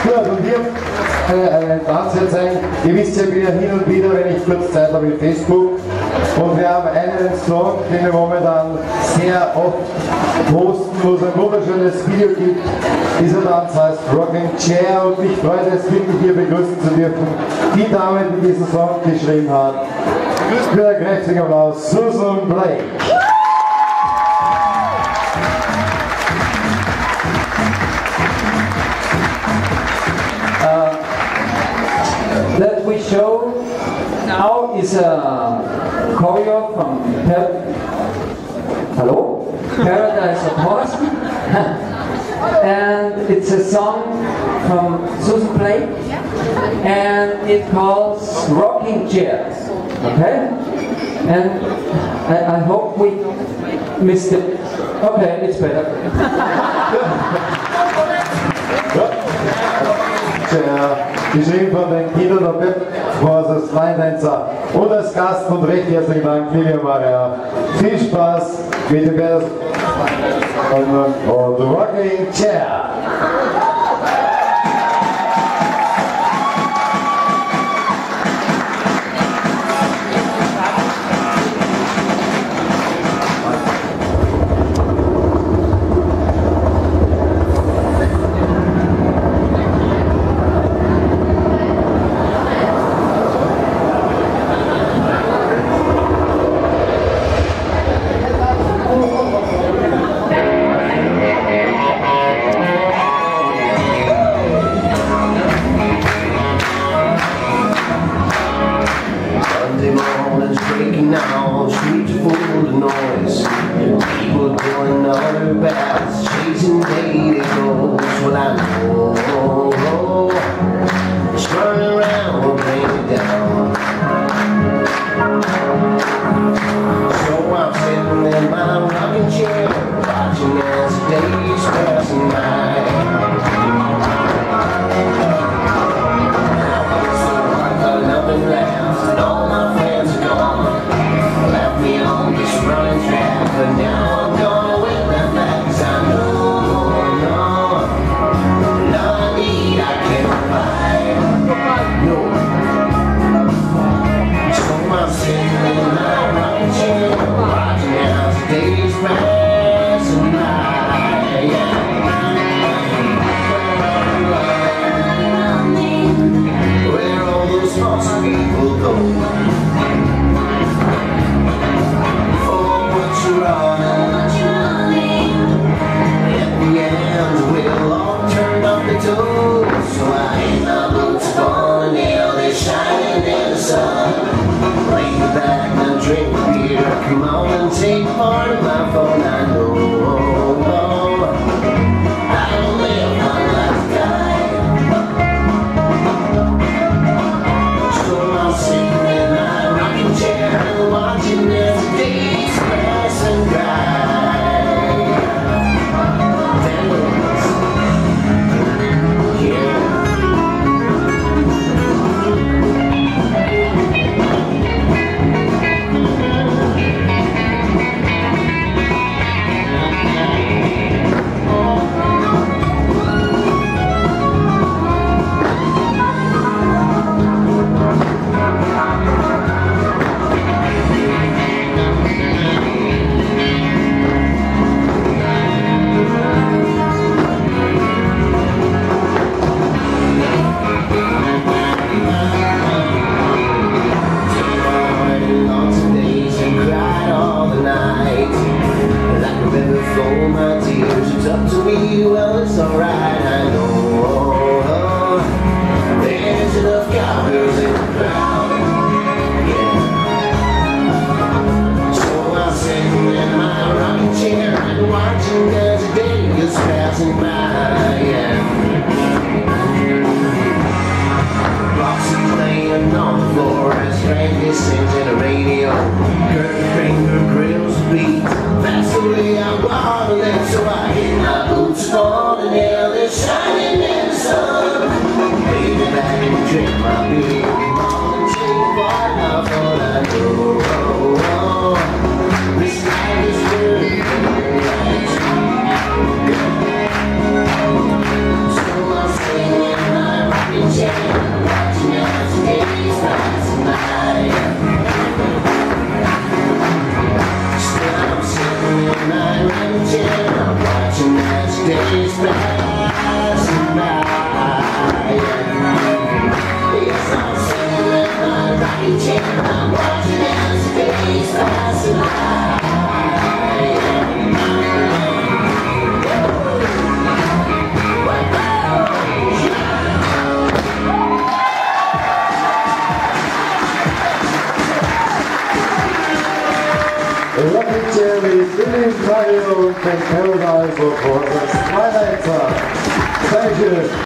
Gut, und hier eine Tanze zeigen. Ihr wisst ja, ich bin ja hin und wieder, wenn ich kurz Zeit habe, auf Facebook. Und wir haben einen Song, den wir momentan sehr oft posten, wo es ein wunderschönes Video gibt. Dieser Tanz heißt Rocking Chair und mich freut es wirklich, hier begrüßen zu dürfen, die Dame, die diesen Song geschrieben hat. Grüßt mir einen kräftigen Applaus, Susan Blake. That we show now is a choreo from Paradise of Lost, and it's a song from Susan Blake, and it calls Rocking Chair. Okay, and I hope we missed it. Okay, it's better. Geschrieben von den Kindern der Pep, als Line-Dancer und als Gast und recht herzlichen Dank, Livia Maria. Viel Spaß mit dem Best und Rocking Chair. Rocking Chair mit Billy Mario und den Paradise of Waters. Thank you.